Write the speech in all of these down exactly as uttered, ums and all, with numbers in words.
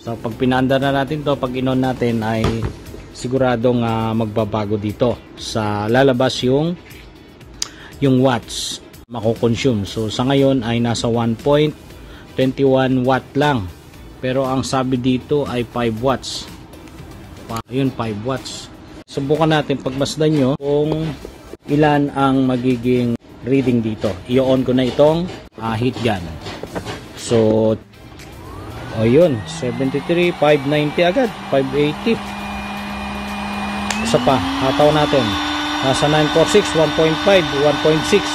So pag pinandar na natin to, pag inon natin ay siguradong uh, magbabago dito sa lalabas yung yung watts mako-consume. So sa ngayon ay nasa one point two one watt lang, pero ang sabi dito ay five watts. Ayun, five watts. Subukan natin pagmasdan nyo kung ilan ang magiging reading dito. I-on ko na itong uh, heat gun. So oh yun, seventy-three, five ninety agad, five eighty. Isa pa, hataw natin. Nasa nine forty-six, one point five, one point six.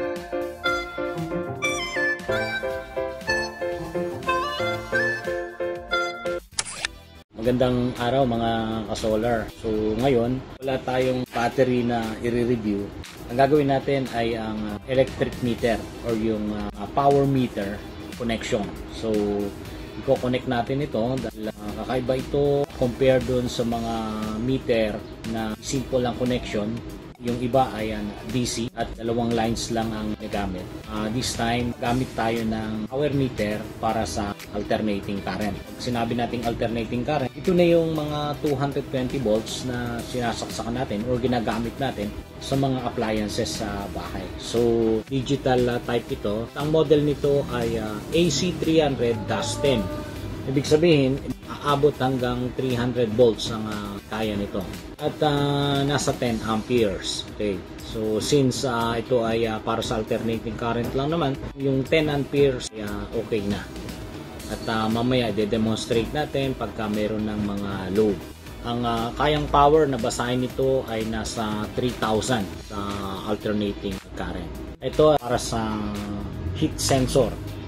Magandang araw mga ka-solar. So ngayon, wala tayong battery na i-review. Ang gagawin natin ay ang electric meter or yung uh, power meter connection. So i-connect natin ito dahil uh, kakaiba ito compare doon sa mga meter na simple lang connection. Yung iba ay uh, D C at dalawang lines lang ang nagamit. Uh, this time, gamit tayo ng power meter para sa alternating current. Pag sinabi nating alternating current, ito na yung mga two hundred twenty volts na sinasaksakan natin or ginagamit natin sa mga appliances sa bahay. So, digital uh, type ito. Ang model nito ay uh, A C three hundred dash ten. Ibig sabihin, aabot hanggang three hundred volts ang uh, kaya nito. At uh, nasa ten amperes. Okay. So, since uh, ito ay uh, para sa alternating current lang naman, yung ten amperes ay uh, okay na. At uh, mamaya, de-demonstrate natin pagka meron ng mga load. Ang uh, kayang power na basahin nito ay nasa three thousand sa alternating current. Ito para sa heat sensor.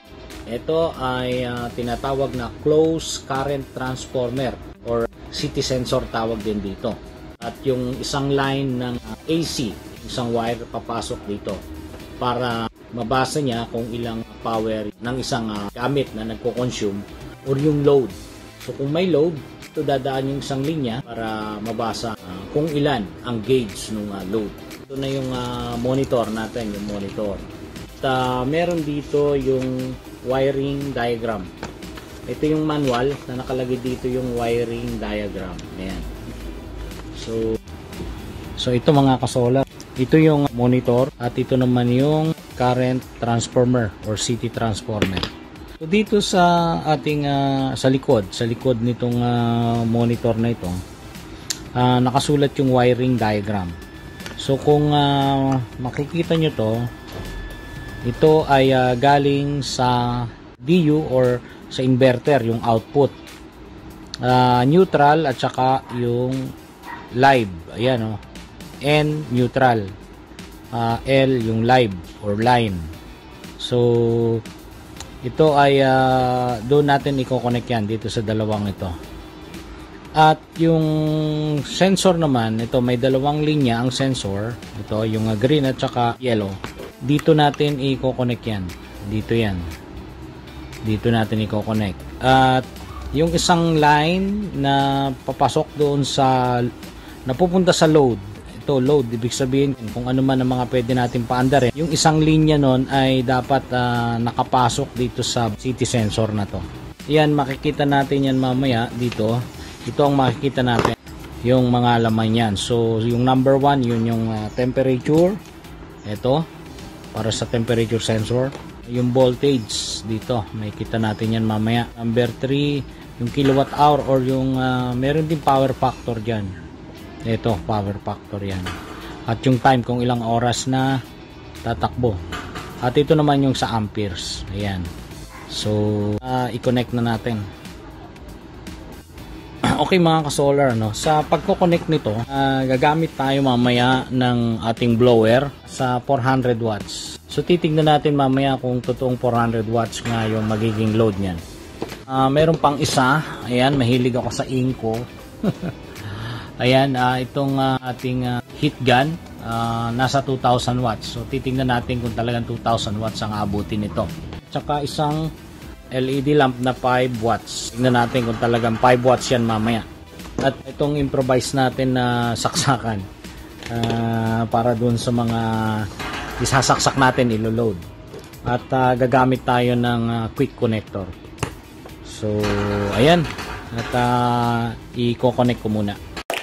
Ito ay uh, tinatawag na closed current transformer or C T sensor tawag din dito. At yung isang line ng uh, A C, isang wire papasok dito para mabasa niya kung ilang power ng isang uh, gamit na nagko-consume or yung load. So kung may load, ito dadaan yung isang linya para mabasa uh, kung ilan ang gauge ng uh, load. Ito na yung uh, monitor natin, yung monitor. At uh, meron dito yung wiring diagram. Ito yung manual na nakalagay dito yung wiring diagram. Ayan. So, so ito mga ka-solar. Ito yung monitor at ito naman yung current transformer or C T transformer. So dito sa ating uh, sa likod, sa likod nitong uh, monitor na ito, uh, nakasulat yung wiring diagram. So kung uh, makikita nyo to, ito ay uh, galing sa D U or sa inverter, yung output. Uh, neutral at saka yung live. Ayan o. Oh. N neutral. Uh, L yung live or line. So, ito ay uh, doon natin i-connect yan dito sa dalawang ito. At yung sensor naman, ito may dalawang linya ang sensor. Ito yung green at saka yellow. Dito natin i-connect yan. Dito yan. Dito natin i-connect. At yung isang line na papasok doon sa napupunta sa load. Ito load, ibig sabihin kung ano man ang mga pwede natin paandarin. Yung isang linya nun ay dapat uh, nakapasok dito sa C T sensor na to. Yan, makikita natin yan mamaya dito. Ito ang makikita natin. Yung mga laman yan. So yung number one, yun yung uh, temperature. Ito. Para sa temperature sensor. Yung voltage dito, may kita natin yan mamaya. Number three, yung kilowatt hour or yung uh, meron din power factor dyan. Ito, power factor yan. At yung time kung ilang oras na tatakbo. At ito naman yung sa amperes. Ayan. So, uh, i-connect na natin. Okay mga ka-solar, no? Sa pagko-connect nito, uh, gagamit tayo mamaya ng ating blower sa four hundred watts. So titignan natin mamaya kung totoong four hundred watts nga yung magiging load niyan. Uh, meron pang isa, ayan, mahilig ako sa inko. Ayan, uh, itong uh, ating uh, heat gun, uh, nasa two thousand watts. So titignan natin kung talagang two thousand watts ang abutin nito. Tsaka isang L E D lamp na five watts. Tingnan natin kung talagang five watts yan mamaya. At itong improvise natin na saksakan uh, para dun sa mga isasaksak natin, ilo-load. At uh, gagamit tayo ng uh, quick connector. So, ayan. at uh, i-connect ko muna.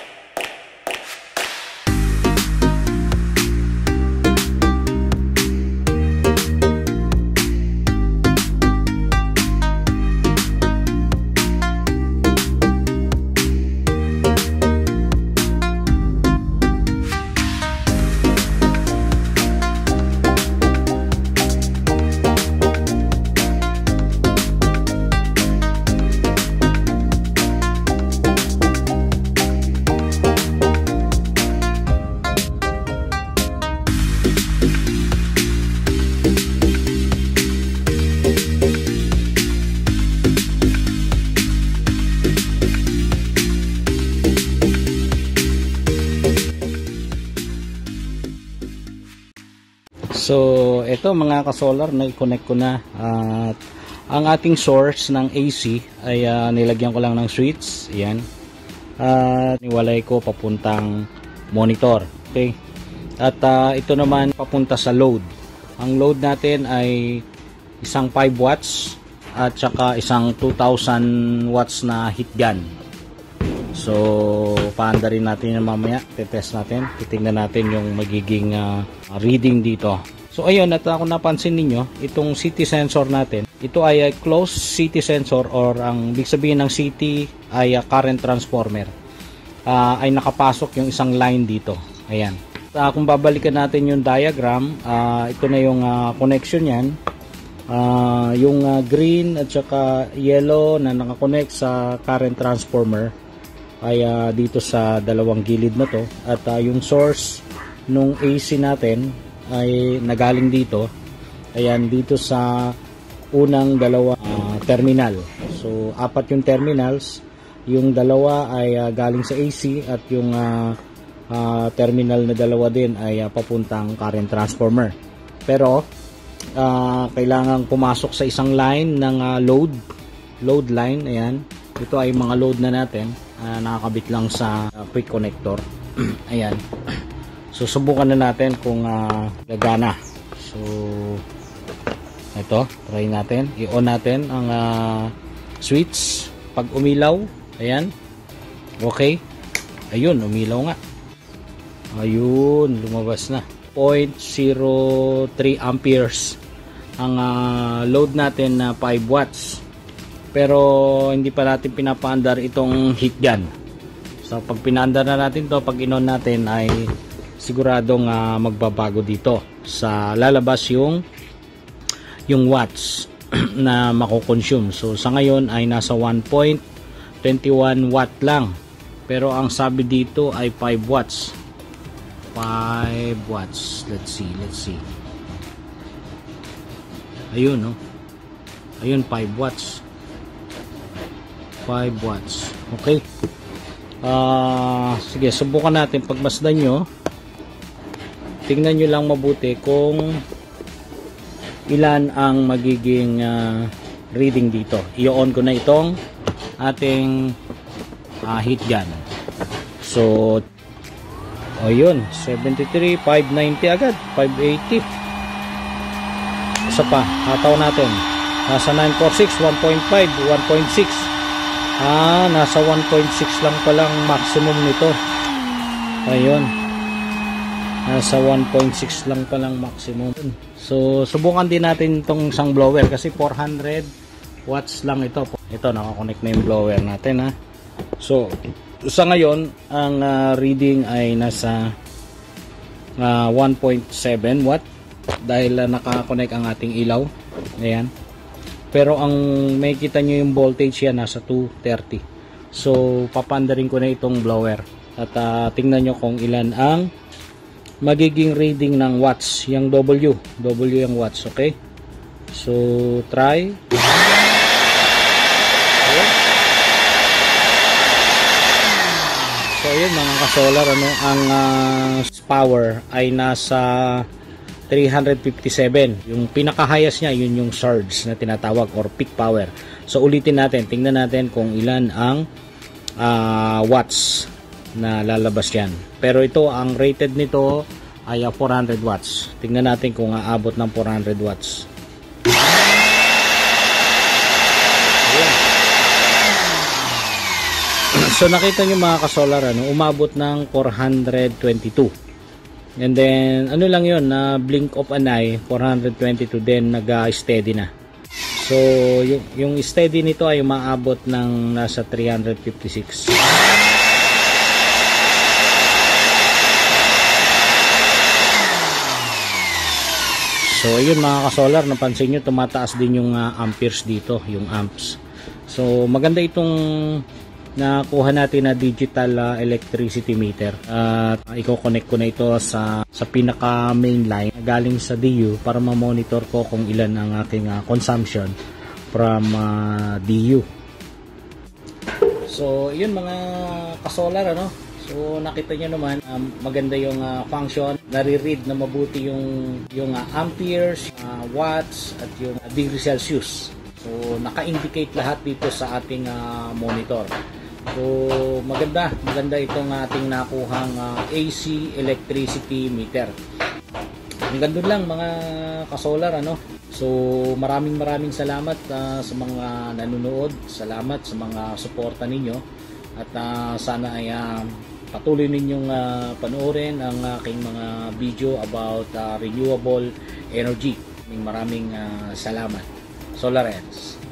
So, ito mga ka-solar, na-connect ko na. At ang ating source ng A C ay uh, nilagyan ko lang ng switch. Ayan. At niwalay ko papuntang monitor. Okay. At uh, ito naman papunta sa load. Ang load natin ay isang five watts at saka isang two thousand watts na heat gun. So, paanda rin natin yan mamaya. Titest natin. Titingnan natin yung magiging uh, reading dito. So, ayun. At kung napansin ninyo, itong C T sensor natin, ito ay uh, closed C T sensor or ang big sabihin ng C T ay uh, current transformer. Uh, ay nakapasok yung isang line dito. Ayan. Uh, kung babalikan natin yung diagram, uh, ito na yung uh, connection yan. Uh, yung uh, green at saka yellow na nakakonect sa current transformer ay uh, dito sa dalawang gilid na to, at uh, yung source nung A C natin ay nagaling dito, ayan, dito sa unang dalawa uh, terminal. So apat yung terminals, yung dalawa ay uh, galing sa A C at yung uh, uh, terminal na dalawa din ay uh, papuntang current transformer. Pero uh, kailangan pumasok sa isang line ng uh, load load line. Ayan, ito ay mga load na natin. Uh, nakakabit lang sa uh, quick connector. Ayan. So subukan na natin kung uh, gagana. So ito, try natin. I-on natin ang uh, switch. Pag umilaw, ayan. Okay. Ayun, umilaw nga. Ayun, lumabas na. zero point zero three amperes ang uh, load natin na five watts. Pero hindi pa natin pinapaandar itong heat gun. So pag pinaandar na natin to, pag inon natin ay siguradong uh, magbabago dito sa lalabas yung yung watts na mako-consume. So sa ngayon ay nasa one point two one watt lang. Pero ang sabi dito ay five watts. five watts. Let's see, let's see. Ayun, no. Ayun, five watts. five watts. Okay. Uh, sige, subukan natin. Pagmasdan nyo, tingnan nyo lang mabuti kung ilan ang magiging uh, reading dito. I-on ko na itong ating uh, heat gun. So, o yun, seventy-three, five ninety agad, five eighty. Isa pa, hataw natin. Nasa nine forty-six, one point five, one point six. Ah, nasa one point six lang palang maximum nito. Ayun. Nasa one point six lang palang maximum. So, subukan din natin itong isang blower kasi four hundred watts lang ito. Ito, nakakonect na yung blower natin, ha. So, sa ngayon, ang uh, reading ay nasa uh, one point seven watt dahil uh, nakakonect ang ating ilaw. Ayan. Pero ang may kita nyo yung voltage yan nasa two thirty. So papandarin ko na itong blower at uh, tingnan nyo kung ilan ang magiging reading ng watts. Yung W, W yung watts, okay? So try. Ayan. So yun mga ka-solar, ano, ang uh, power ay nasa three fifty-seven. Yung pinaka-highest niya, yun yung surge na tinatawag or peak power. So ulitin natin, tingnan natin kung ilan ang uh, watts na lalabas yan. Pero ito, ang rated nito ay uh, four hundred watts. Tingnan natin kung aabot ng four hundred watts. Ayan. So nakita nyo mga ka-solar, ano, umabot ng four hundred twenty-two. And then ano lang yun, na blink of an eye, four hundred twenty-two, then nag-steady na. So yung, yung steady nito ay umaabot ng nasa three hundred fifty-six. So ayun mga ka-solar, napansin nyo tumataas din yung uh, amperes dito, yung amps. So maganda itong nakuha natin na digital uh, electricity meter. At uh, i-connect ko na ito sa sa pinaka main line galing sa D U para ma-monitor ko kung ilan ang aking uh, consumption from uh, D U. So yun mga ka-solar, ano. So nakita nyo naman, um, maganda yung uh, function, nare-read na mabuti yung yung uh, amperes, uh, watts at yung uh, degree Celsius. So naka-indicate lahat dito sa ating uh, monitor. So maganda, maganda itong ating nakuhang uh, A C electricity meter. Hanggang doon lang mga ka-solar, ano. So maraming maraming salamat uh, sa mga nanonood, salamat sa mga suporta ninyo at uh, sana ay uh, patuloy ninyong uh, panoorin ang aking mga video about uh, renewable energy. Maraming maraming uh, salamat. Solarens.